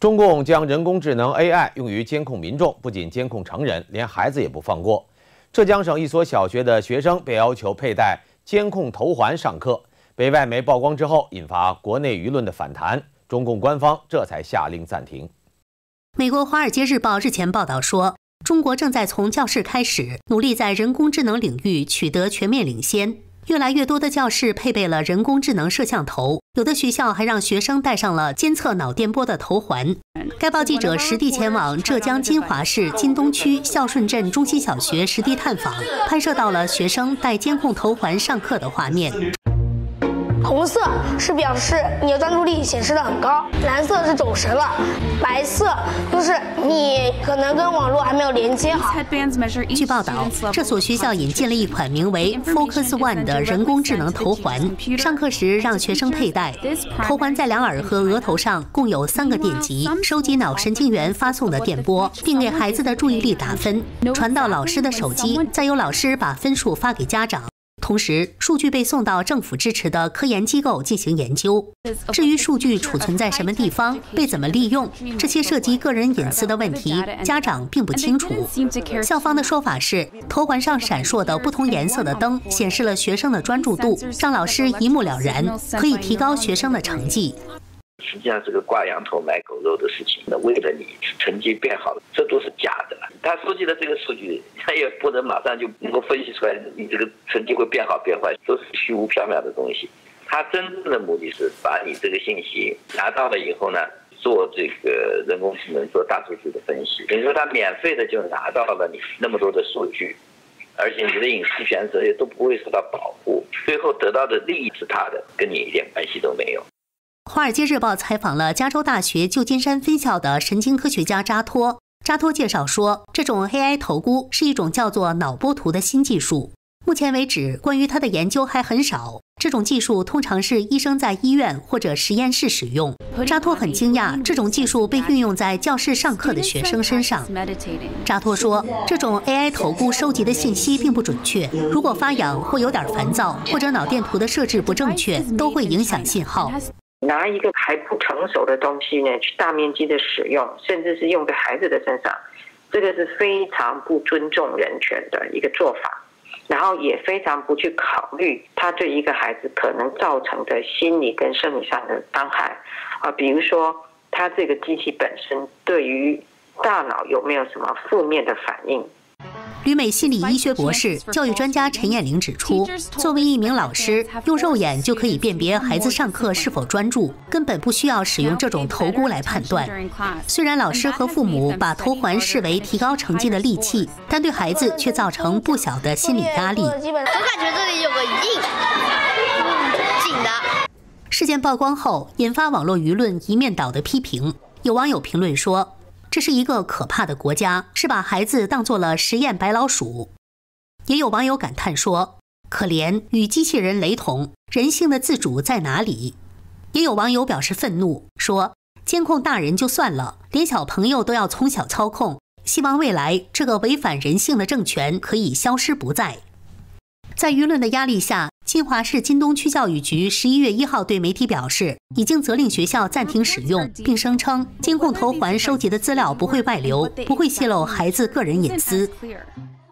中共将人工智能 AI 用于监控民众，不仅监控成人，连孩子也不放过。浙江省一所小学的学生被要求佩戴监控头环上课，被外媒曝光之后，引发国内舆论的反弹。中共官方这才下令暂停。 美国《华尔街日报》日前报道说，中国正在从教室开始，努力在人工智能领域取得全面领先。越来越多的教室配备了人工智能摄像头，有的学校还让学生戴上了监测脑电波的头环。该报记者实地前往浙江金华市金东区孝顺镇中心小学实地探访，拍摄到了学生戴监控头环上课的画面。 红色是表示你的专注力显示得很高，蓝色是走神了，白色就是你可能跟网络还没有连接好。 据报道，这所学校引进了一款名为 Focus One 的人工智能头环，上课时让学生佩戴。头环在两耳和额头上共有3个电极，收集脑神经元发送的电波，并给孩子的注意力打分，传到老师的手机，再由老师把分数发给家长。同时，数据被送到政府支持的科研机构进行研究。至于数据储存在什么地方，被怎么利用，这些涉及个人隐私的问题，家长并不清楚。校方的说法是，头环上闪烁的不同颜色的灯显示了学生的专注度，让老师一目了然，可以提高学生的成绩。 实际上是个挂羊头卖狗肉的事情。为了你成绩变好了，这都是假的。他收集的这个数据，他也不能马上就能够分析出来你这个成绩会变好变坏，都是虚无缥缈的东西。他真正的目的是把你这个信息拿到了以后呢，做这个人工智能做大数据的分析，等于说他免费的就拿到了你那么多的数据，而且你的隐私权这些都不会受到保护，最后得到的利益是他的，跟你一点关系都没有。 《华尔街日报》采访了加州大学旧金山分校的神经科学家扎托。扎托介绍说，这种 AI 头箍是一种叫做脑波图的新技术。目前为止，关于它的研究还很少。这种技术通常是医生在医院或者实验室使用。扎托很惊讶，这种技术被运用在教室上课的学生身上。扎托说，这种 AI 头箍收集的信息并不准确，如果发痒或有点烦躁，或者脑电图的设置不正确，都会影响信号。 拿一个还不成熟的东西呢，去大面积的使用，甚至是用在孩子的身上，这个是非常不尊重人权的一个做法，然后也非常不去考虑他对一个孩子可能造成的心理跟生理上的伤害啊，比如说他这个机器本身对于大脑有没有什么负面的反应。 旅美心理医学博士、教育专家陈艳玲指出，作为一名老师，用肉眼就可以辨别孩子上课是否专注，根本不需要使用这种头箍来判断。虽然老师和父母把头环视为提高成绩的利器，但对孩子却造成不小的心理压力。 我感觉这里有个紧的。 事件曝光后，引发网络舆论一面倒的批评。有网友评论说，这是一个可怕的国家，是把孩子当作了实验白老鼠。也有网友感叹说，可怜，与机器人雷同，人性的自主在哪里？也有网友表示愤怒，说监控大人就算了，连小朋友都要从小操控，希望未来这个违反人性的政权可以消失不在。在舆论的压力下，金华市金东区教育局11月1号对媒体表示，已经责令学校暂停使用，并声称监控头环收集的资料不会外流，不会泄露孩子个人隐私。